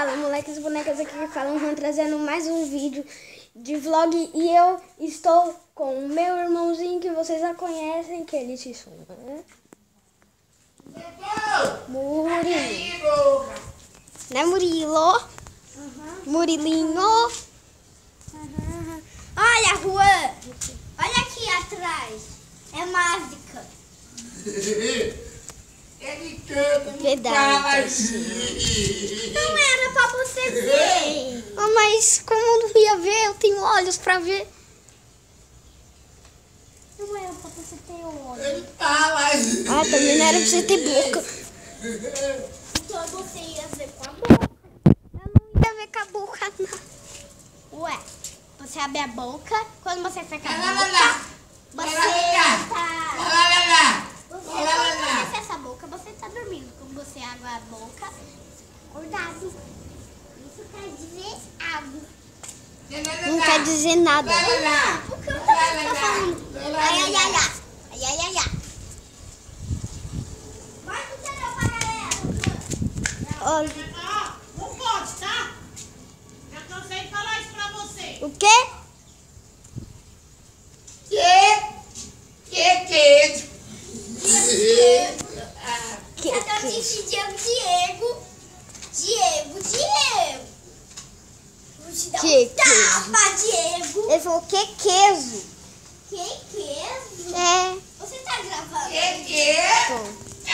Fala, moleques e bonecas aqui que falam, vão trazendo mais um vídeo de vlog e eu estou com o meu irmãozinho que vocês já conhecem, que ele se chama Murilo. Né, Murilo? Murilinho. Olha, Juan, olha aqui atrás, é mágica. Verdade. Não era pra você ver. Ah, mas como eu não ia ver, eu tenho olhos pra ver. Não era pra você ter olho. Ah, também não era pra você ter boca. Então você ia ver com a boca. Eu não ia ver com a boca, não. Ué, você abre a boca, quando você fecha a boca, você fecha a boca, você tá dormindo. Quando você abre a boca, acordado. Isso quer dizer água. Não quer dizer nada. Por que eu também tô falando? Ai. Vai pro canal pra galera. Olha. Não pode, tá? Já cansei de falar isso pra você. O quê? Eu disse Diego. Vou te dar Que um tapa, Diego. Ele falou que queijo. Que queijo? É. Você tá gravando? Bom, Que queijo?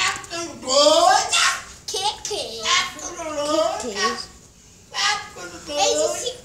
que queijo. Ele disse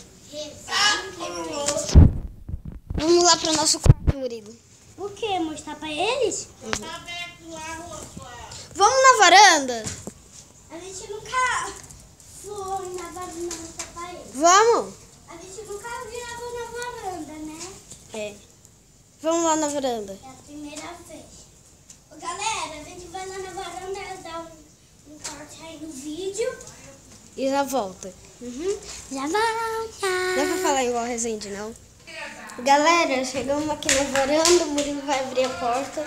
Vamos lá pro nosso quarto, Murilo. o quê? Mostrar pra eles? Tá aberto lá, Rosua. Vamos na varanda? A gente nunca foi na varanda mostrar pra eles. Vamos? A gente nunca gravou na varanda, né? É. Vamos lá na varanda. É a primeira vez. Ô, galera, a gente vai lá na varanda, dar um corte aí no vídeo. E já volta. Já volta. Não é pra falar igual Resende, não. Galera, chegamos aqui na varanda. O Murilo vai abrir a porta.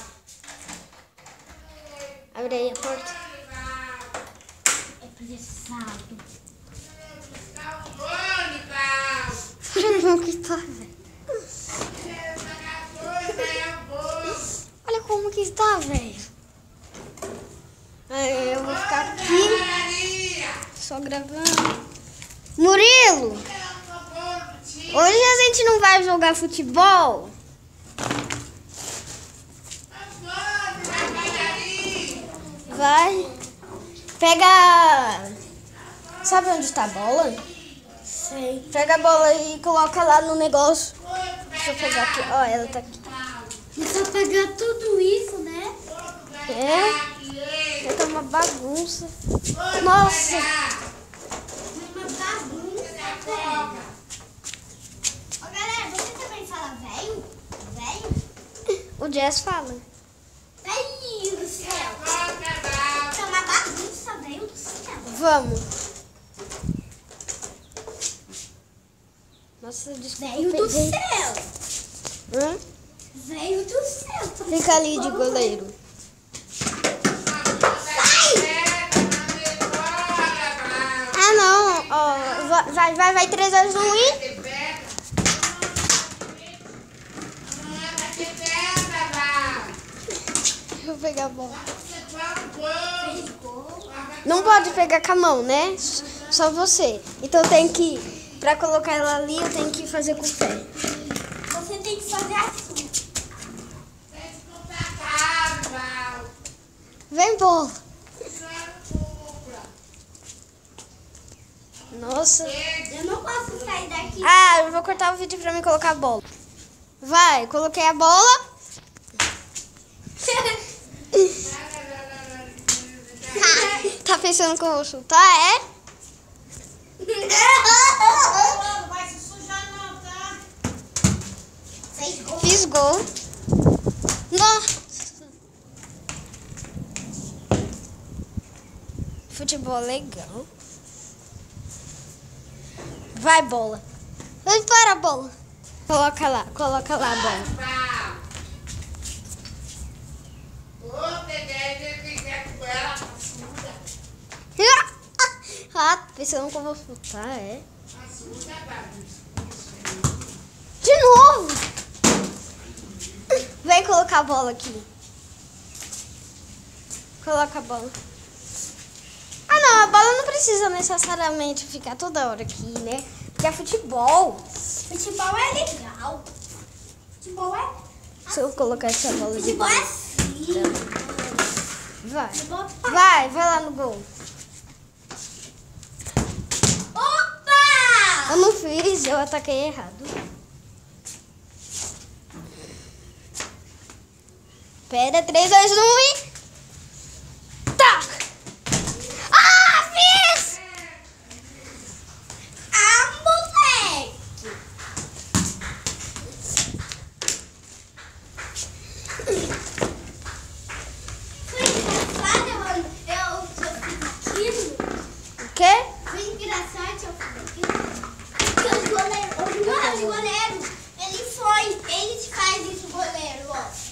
Abre aí a porta. É pesado. Olha como que tá, velho. Olha como que está, velho. Eu vou ficar aqui só gravando. Murilo, hoje a gente não vai jogar futebol? Vai. Pega... Sabe onde está a bola? Sei. Pega a bola e coloca lá no negócio. Deixa eu pegar aqui. Ó, ela tá aqui. Precisa pegar tudo isso, né? É? Tá uma bagunça. Nossa. Uma bagunça. Ô, galera, você também fala velho? Velho? O Jazz fala. Velho do céu. Tá uma bagunça, velho do céu. Vamos. Nossa, desculpa. Velho do céu. Hã? Velho do céu. Fica ali de goleiro. Ah, não. Ó, vai 3-2 no win. Deixa eu pegar a bola. Não pode pegar com a mão, né? Só você. Então tem que, pra colocar ela ali, eu tenho que fazer com o pé. Você tem que fazer assim. Vem, bola. Nossa. Eu não posso sair daqui. Ah, eu vou cortar o vídeo pra mim colocar a bola. Vai, coloquei a bola. Tá pensando que eu vou chutar, é? Não vai se sujar não, tá? Fiz gol. Nossa. Futebol legal. Vai, bola. Vai para a bola. Coloca lá a bola. Ah, pensando que eu vou chutar, é? De novo! Vem colocar a bola aqui. Coloca a bola. Ah, não, a bola não precisa necessariamente ficar toda hora aqui, né? Porque é futebol. Futebol é legal. Futebol é... Se eu colocar essa bola de Futebol bola. é assim. Vai. Futebol... Vai lá no gol. Opa! Eu não fiz, eu ataquei errado. Pera, 3, 2, 1 e... Tá! Ah, fiz! Ah, moleque! Foi engraçado, mano. Eu fiz aquilo. O quê? Foi engraçado eu fiz aquilo. Porque os goleiros, o goleiro, ele faz isso, o goleiro, ó.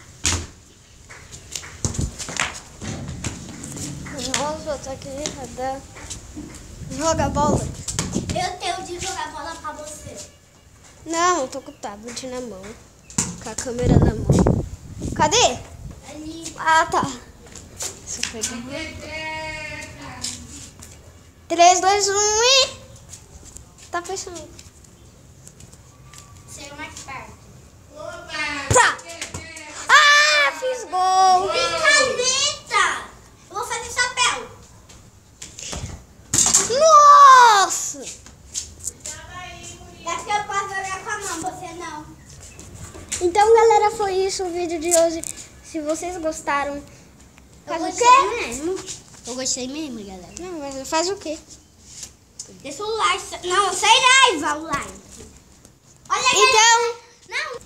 Nossa, eu tô aqui errada. Joga a bola. Eu tenho de jogar bola pra você. Não, eu tô com o tablet na mão. Com a câmera na mão. Cadê? Ali. Ah, tá. Deixa eu pegar. 3, 2, 1 e... Tá fechando. Chega mais perto. Tá. Ah, fiz gol. Caneta! Eu vou fazer chapéu. Nossa. É porque eu posso jogar com a mão, você não. Então, galera, foi isso o vídeo de hoje. Se vocês gostaram, faz o quê? Mesmo. Eu gostei mesmo, galera. Não, mas faz o quê? Deixa o like. Não, sem raiva o like. Olha aí. Então, Não.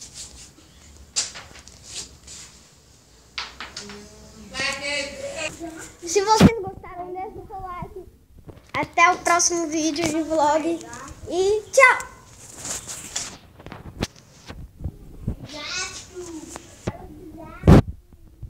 se vocês gostaram, deixa o seu like. Até o próximo vídeo de vlog. E tchau!